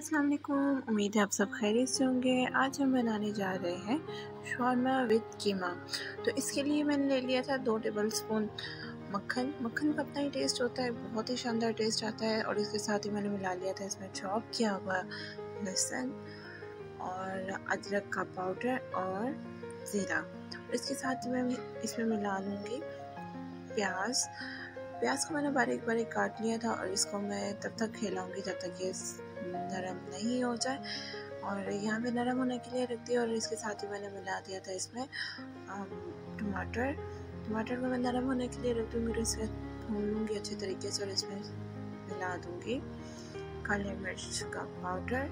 अस्सलाम वालेकुम। उम्मीद है आप सब खैरियत से होंगे। आज हम बनाने जा रहे हैं शवारमा विद कीमा। तो इसके लिए मैंने ले लिया था 2 टेबल स्पून मक्खन। मक्खन का अपना ही टेस्ट होता है, बहुत ही शानदार टेस्ट आता है। और इसके साथ ही मैंने मिला लिया था इसमें चॉप किया हुआ लहसुन और अदरक का पाउडर और ज़ीरा। इसके साथ मैं इसमें मिला लूँगी प्याज। प्याज को मैंने बारीक बारीक काट लिया था और इसको मैं तब तक खिलाऊंगी जब तक ये नरम नहीं हो जाए। और यहाँ पे नरम होने के लिए रख दिया। और इसके साथ ही मैंने मिला दिया था इसमें टमाटर। टमाटर को मैं नरम होने के लिए रख दूँगी और इसे भून लूँगी अच्छे तरीके से। और इसमें मिला दूँगी काली मिर्च का पाउडर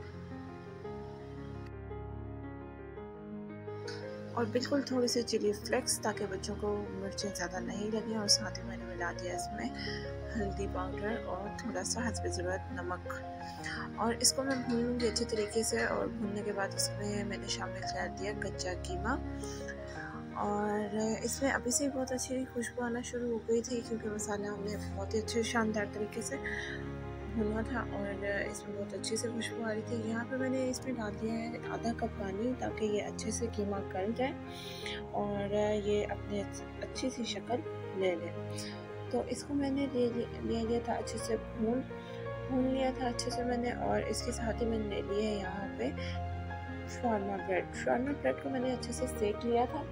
और बिल्कुल थोड़ी सी चिली फ्लेक्स, ताकि बच्चों को मिर्चें ज़्यादा नहीं लगें। और साथ ही मैंने मिला दिया इसमें हल्दी पाउडर और थोड़ा सा हस्ब ज़रूरत नमक। और इसको मैं भून लूँगी अच्छे तरीके से। और भूनने के बाद इसमें मैंने शामिल कर दिया कच्चा कीमा। और इसमें अभी से बहुत अच्छी खुशबू आना शुरू हो गई थी, क्योंकि मसाला हमने बहुत ही अच्छे शानदार तरीके से भुना था और इसमें बहुत अच्छी से खुशबू आ रही थी। यहाँ पे मैंने इसमें डाल दिया है आधा कप पानी, ताकि ये अच्छे से कीमा गल जाए और ये अपने अच्छी सी शक्ल ले ले। तो इसको मैंने ले लिया था अच्छे से भून लिया था अच्छे से मैंने। और इसके साथ ही मैंने ले लिया है यहाँ पे शवारमा ब्रेड। शवारमा ब्रेड को मैंने अच्छे से सेक लिया था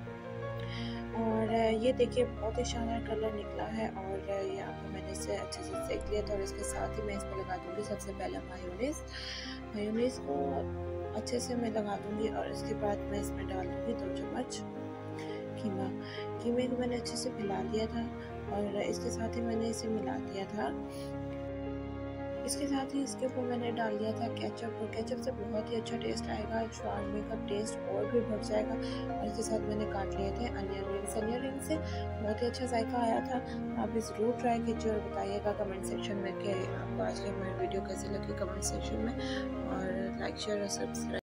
और ये देखिए बहुत ही शानदार कलर निकला है। और यहाँ पे मैंने इसे अच्छे से सेक लिया था। और इसके साथ ही मैं इस पर लगा दूँगी सबसे पहले मायोनीज़ को अच्छे से मैं लगा दूँगी। और इसके बाद मैं इसमें डाल दूँगी 2 चम्मच कीमे को मैंने अच्छे से फैला दिया था। और इसके साथ ही मैंने इसे मिला दिया था। इसके साथ ही इसके ऊपर मैंने डाल दिया था केचप। और केचप से बहुत ही अच्छा टेस्ट आएगा, शवारमे का टेस्ट और भी बढ़ जाएगा। और इसके साथ मैंने काट लिए थे अनियन रिंग से बहुत ही अच्छा जायका आया था। आप भी ज़रूर ट्राई कीजिए और बताइएगा कमेंट सेक्शन में कि आपको आज की हमारी वीडियो कैसी लगी कमेंट सेक्शन में। और लाइक शेयर और सब्सक्राइब